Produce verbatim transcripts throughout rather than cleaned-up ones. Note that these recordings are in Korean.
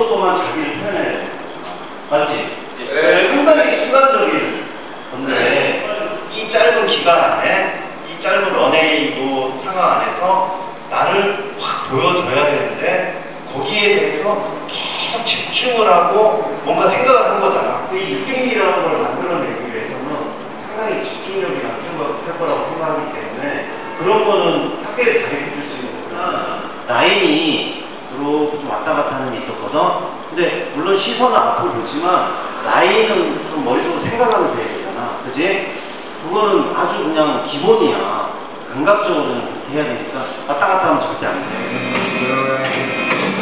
초 동안 자기를 표현해야 돼. 맞지? 네. 상당히 순간적인 건데 이 짧은 기간 안에 이 짧은 런웨이고 상황 안에서 나를 확 보여줘야 되는데 거기에 대해서 계속 집중을 하고 뭔가 생각을 한 거잖아. 이 육경기라는 걸 만들어내기 위해서는 상당히 집중력이 필요할 거라고 생각하기 때문에 그런 거는 학교에서 가르쳐 줄 수 있는 거구나. 라인이 이렇게 좀 왔다 갔다 하는 게 있었거든. 근데 물론 시선은 앞으로 보지만 라인은 좀 머릿속으로 생각하면서 해야 되잖아. 그지? 그거는 아주 그냥 기본이야. 감각적으로 그냥 그렇게 해야 되니까 왔다 갔다 하면 절대 안 돼.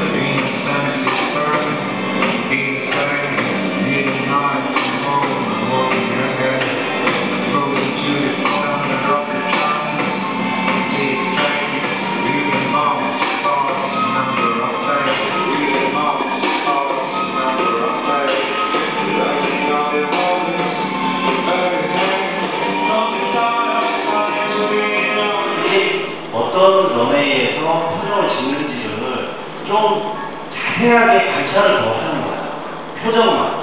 어떤 런웨이에서 표정을 짓는지를 좀 자세하게 관찰을 더 하는 거야. 표정만.